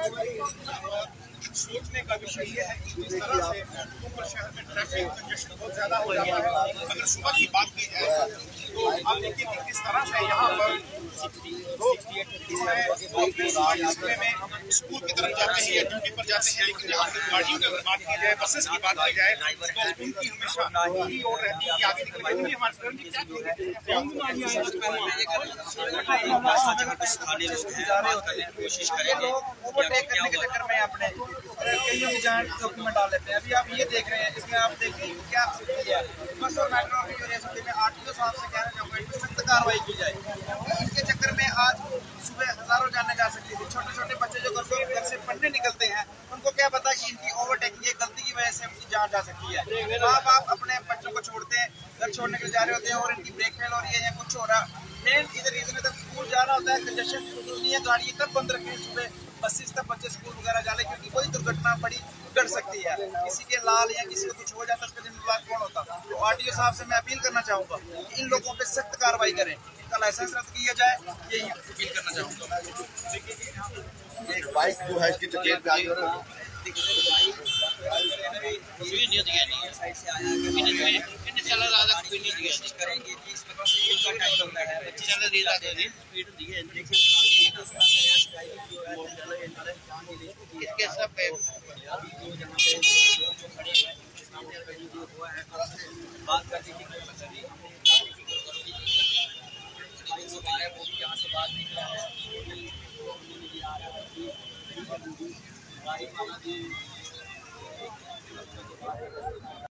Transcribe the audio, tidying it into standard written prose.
सोचने का विषय ये है कि जिस तरह से ऊपर शहर में ट्रैफिक कंजेशन बहुत ज्यादा हो जाता है। अगर सुबह की बात की जाए तो आप देखिए कि किस तरह से यहाँ पर लोग इलाके में स्कूल की तरफ जाते हैं या ड्यूटी पर जाते हैं, लेकिन यहाँ की गाड़ियों की अगर बात की जाए, बसेस की बात की जाए, तो उनकी हमेशा यही ओर रहती है कि आगे निकल जाएंगे। हमारे स्थानीय लोग कोशिश करेंगे ओवरटेक करने के चक्कर में अपने कईयों की जान जोखिम में डाल लेते हैं। अभी आप ये देख रहे हैं, इसमें आप देखिए क्या है, बस और मेट्रो की रेसिपी में आरटीओ साहब से कहना चाहूँगा कि सख्त कार्रवाई की जाए। इनके चक्कर में आज सुबह हजारों जाने जा सकती थी। छोटे छोटे बच्चे जो घर से पढ़ने निकलते हैं, उनको क्या पता कि इनकी ओवरटेकिंग एक गलती की वजह से उनकी जान जा सकती है। माँ बाप अपने बच्चों को छोड़ते हैं, घर छोड़ने के लिए जा रहे होते हैं और इनकी ब्रेक फेल हो रही है या कुछ हो रहा। मेन इधर रीजन है, स्कूल जाना होता है, कंजेशन इतनी है, गाड़ी कब बंद रखें सुबह बसेस तक बच्चे स्कूल वगैरह जा रहे, क्योंकि कोई दुर्घटना बड़ी घट सकती है। किसी के लाल या किसी को कुछ हो जाता है, उसका जिम्मेदार कौन होता। तो आरटीओ साहब से मैं अपील करना चाहूंगा कि इन लोगों पे सख्त कार्रवाई करें, इनका लाइसेंस रद्द किया जाए, यही अपील करना चाहूंगा। एक बाइक जो है इसकी चपेट में आई और इसके सब बात करती थी यहाँ से बात नहीं कर रहा है।